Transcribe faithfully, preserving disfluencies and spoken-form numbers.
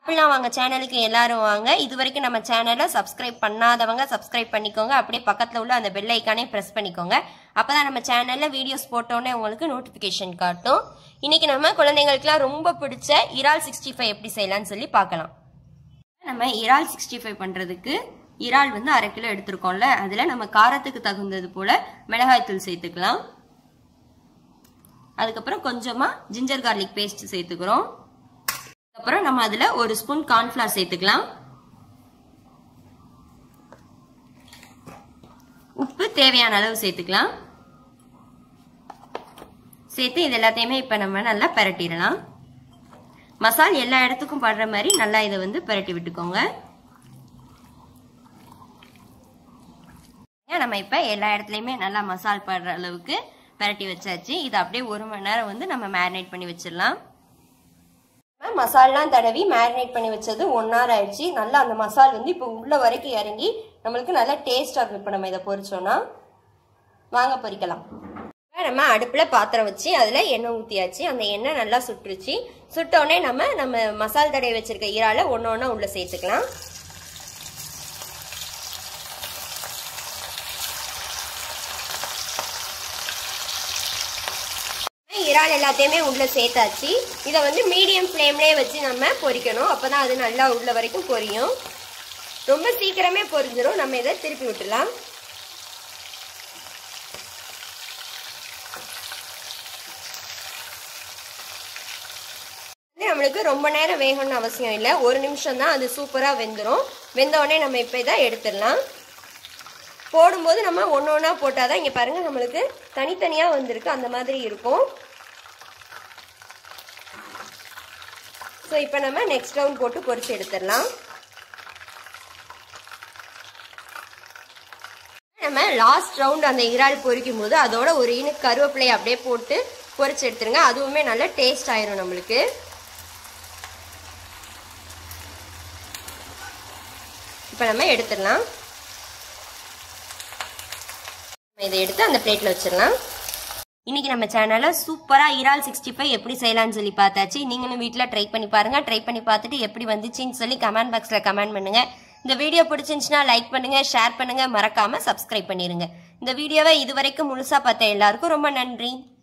அப்படிலாம் வாங்க சேனலுக்கு எல்லாரும் வாங்க. இது வரைக்கும் நம்ம சேனலை சப்ஸ்கிரைப் பண்ணாதவங்க சப்ஸ்கிரைப் பண்ணிக்கோங்க. அப்படியே பக்கத்தில் உள்ள அந்த பெல் ஐக்கானே ப்ரெஸ் பண்ணிக்கோங்க. அப்போ தான் நம்ம சேனலில் வீடியோஸ் போட்டோன்னே உங்களுக்கு நோட்டிஃபிகேஷன் காட்டும். இன்றைக்கி நம்ம குழந்தைங்களுக்குலாம் ரொம்ப பிடிச்ச இறால் சிக்ஸ்டி ஃபைவ் எப்படி செய்யலாம்னு சொல்லி பார்க்கலாம். நம்ம இறால் சிக்ஸ்டி ஃபைவ் பண்ணுறதுக்கு இறால் வந்து அரை கிலோ எடுத்துருக்கோம்ல, அதில் நம்ம காரத்துக்கு தகுந்தது போல் மிளகாய்த்தூள் சேர்த்துக்கலாம். அதுக்கப்புறம் கொஞ்சமாக ஜிஞ்சர் கார்லிக் பேஸ்ட் சேர்த்துக்கிறோம். அப்புறம் நம்ம அதுல ஒரு ஸ்பூன் கார்ன்ஃபிளவர் சேர்த்துக்கலாம். உப்பு தேவையான அளவு சேர்த்துக்கலாம். சேர்த்து இது எல்லாத்தையுமே இப்ப நம்ம நல்லா பரட்டிடலாம். மசால் எல்லா இடத்துக்கும் படுற மாதிரி நல்லா இதை வந்து பரட்டி விட்டுக்கோங்க. நம்ம இப்ப எல்லா இடத்துலயுமே நல்லா மசால் படுற அளவுக்கு பரட்டி வச்சாச்சு. இது அப்படியே ஒரு மணி நேரம் வந்து நம்ம மேரினேட் பண்ணி வச்சிடலாம். மசாலாம் தடவி மேரினேட் பண்ணி வச்சது ஒன் ஹவர் ஆயிடுச்சு. நல்லா அந்த மசால் வந்து இப்போ உள்ள வரைக்கும் இறங்கி நம்மளுக்கு நல்லா டேஸ்டாக இருக்கும். இப்போ நம்ம இதை பொரிச்சோன்னா வாங்க பொரிக்கலாம். நம்ம அடுப்பில் பாத்திரம் வச்சு அதில் எண்ணெய் ஊற்றியாச்சு. அந்த எண்ணெய் நல்லா சுட்டுருச்சு. சுட்டோடனே நம்ம நம்ம மசால் தடவி வச்சிருக்க இறாலை ஒன்று ஒன்றா உள்ள சேர்த்துக்கலாம். இறால் எல்லாத்தையுமே உள்ள சேர்த்தாச்சு. இதை வந்து மீடியம் ஃப்ளேம்லேயே வச்சு நம்ம பொரிக்கணும். அப்போதான் அது நல்லா உள்ள வரைக்கும் பொரியும். ரொம்ப சீக்கிரமே பொரிஞ்சிடும். நம்ம இதை திருப்பி விட்டுலாம். நம்மளுக்கு ரொம்ப நேரம் வேகணும்னு அவசியம் இல்லை. ஒரு நிமிஷம் தான், அது சூப்பராக வெந்துடும். வெந்தோடனே நம்ம இப்போ இதை எடுத்துடலாம். போடும்போது நம்ம ஒன்று ஒன்றா போட்டால் தான், இங்கே பாருங்கள் நம்மளுக்கு தனித்தனியாக வந்திருக்கு, அந்த மாதிரி இருக்கும். ஸோ இப்போ நம்ம நெக்ஸ்ட் ரவுண்ட் போட்டு பொரிச்சு எடுத்துடலாம். நம்ம லாஸ்ட் ரவுண்ட் அந்த இறால் பொரிக்கும் போது அதோட ஒரு இனு கருவேப்பிலையை அப்படியே போட்டு பொரிச்சு எடுத்துருங்க. அதுவுமே நல்லா டேஸ்ட் ஆயிரும் நம்மளுக்கு. இப்போ நம்ம எடுத்துடலாம். இதை எடுத்து அந்த பிளேட்ல வச்சிடலாம். இன்னைக்கு நம்ம சேனல்ல சூப்பரா இறால் சிக்ஸ்டி ஃபைவ் எப்படி செய்யலாம்னு சொல்லி பார்த்தாச்சு. நீங்களும் வீட்டில் ட்ரை பண்ணி பாருங்க. ட்ரை பண்ணி பார்த்துட்டு எப்படி வந்துச்சுன்னு சொல்லி கமெண்ட் பாக்ஸ்ல கமெண்ட் பண்ணுங்க. இந்த வீடியோ பிடிச்சிருந்துச்சுன்னா லைக் பண்ணுங்க, ஷேர் பண்ணுங்க, மறக்காம சப்ஸ்கிரைப் பண்ணிருங்க. இந்த வீடியோவை இது வரைக்கும் முழுசா பார்த்த எல்லாருக்கும் ரொம்ப நன்றி.